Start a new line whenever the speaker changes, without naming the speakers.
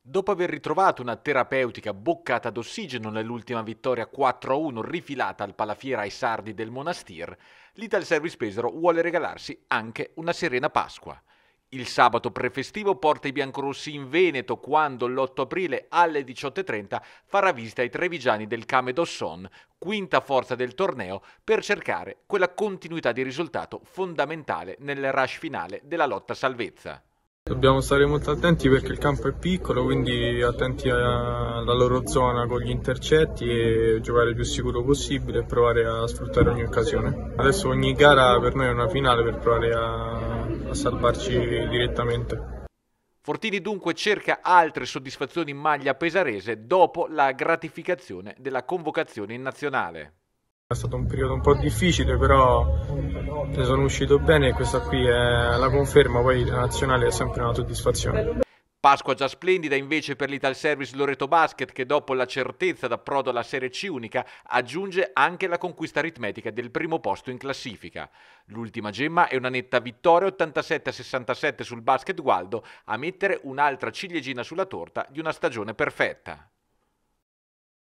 Dopo aver ritrovato una terapeutica boccata d'ossigeno nell'ultima vittoria 4-1 rifilata al Palafiera ai sardi del Monastir, l'Italservice Pesaro vuole regalarsi anche una serena Pasqua. Il sabato prefestivo porta i biancorossi in Veneto quando l'8 aprile alle 18:30 farà visita ai trevigiani del Came d'Osson, quinta forza del torneo, per cercare quella continuità di risultato fondamentale nel rush finale della lotta salvezza.
Dobbiamo stare molto attenti perché il campo è piccolo, quindi attenti alla loro zona con gli intercetti e giocare il più sicuro possibile e provare a sfruttare ogni occasione. Adesso ogni gara per noi è una finale per provare a salvarci direttamente.
Fortini dunque cerca altre soddisfazioni in maglia pesarese dopo la gratificazione della convocazione in nazionale.
È stato un periodo un po' difficile, però ne sono uscito bene e questa qui è la conferma, poi la nazionale è sempre una soddisfazione.
Pasqua già splendida invece per l'Italservice Loreto Basket che dopo la certezza d'approdo alla Serie C unica aggiunge anche la conquista aritmetica del primo posto in classifica. L'ultima gemma è una netta vittoria 87-67 sul Basket Gualdo a mettere un'altra ciliegina sulla torta di una stagione perfetta.